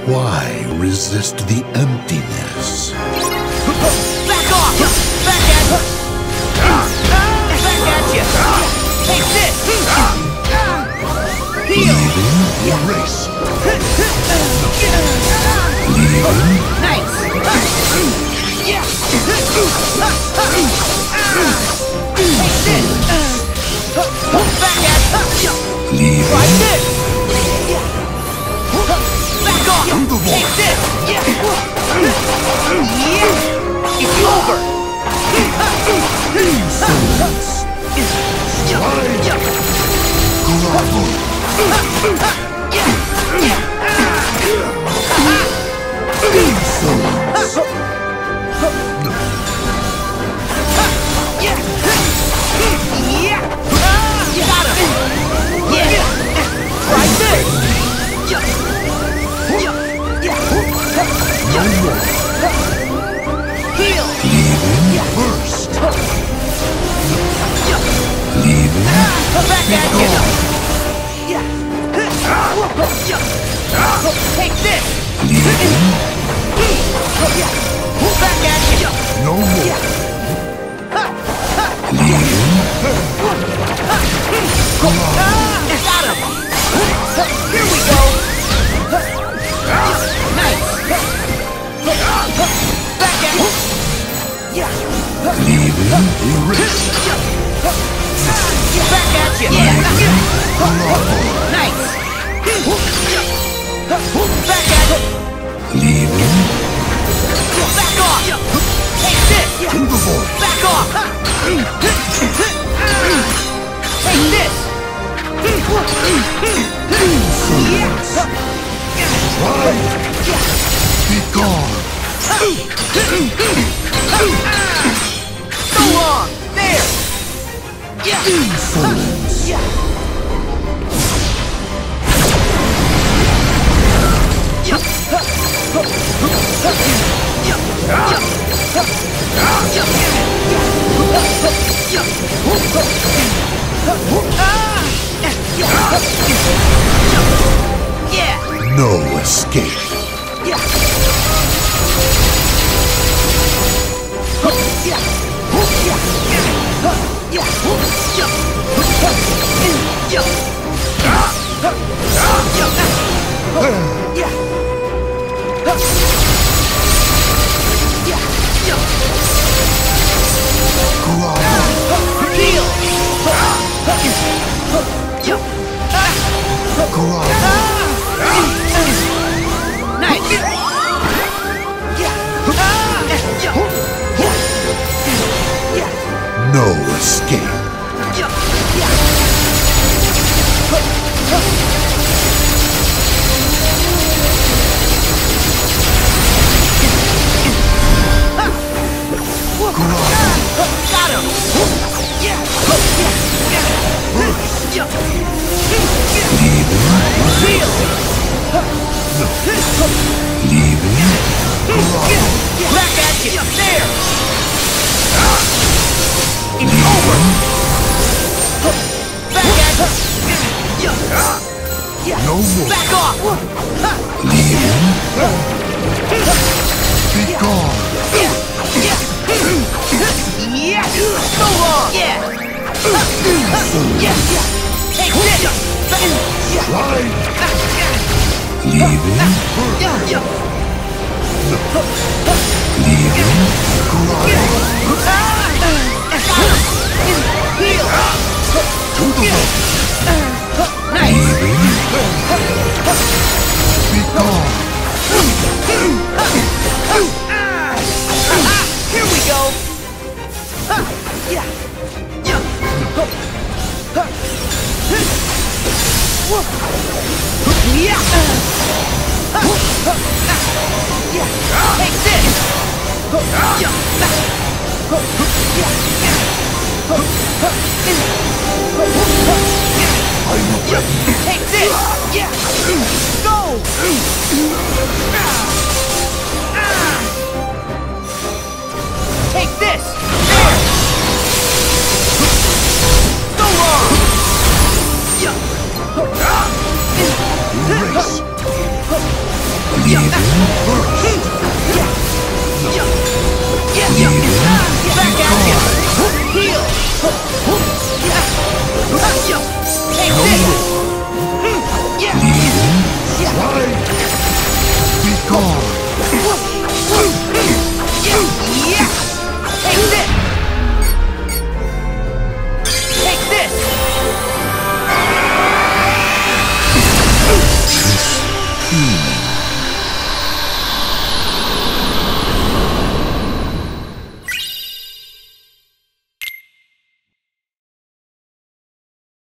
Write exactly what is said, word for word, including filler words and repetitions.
Why resist the emptiness? Back off! Back at you! Back at you! Take this! Heal! Leaving? Erase. Leaving? Nice! Take this! Back at you! Leaving? Try this! Back off! Take this! Yeah! It's over! Insolence! Grovel! Insolence! Got him! Yeah! Try this! No more! Heal! Leaving? Burst! Leaving? Back at you! Take this! Leaving? Back at you! No more! Leaving? Got him! Here we go! Nice! Back at you! Leaving? Erase! Back at you! Nice! Back at you! Leaving? Back off! Take this! To the void! Back off! Take this! Insolence! Try! Be gone! So long! There! Insolence! Yeah! No escape! Heal! Nice! No escape! Got him! Heal! Leaving? Back at you! There! It's over! Back at you! No more! Back off! Leaving? Be gone! Yeah! So long! Yeah! Yeah! Take this! Try! Leaving? Leaving? Heal! To the void! Nice! Leaving? Be gone! Here we go! Take this!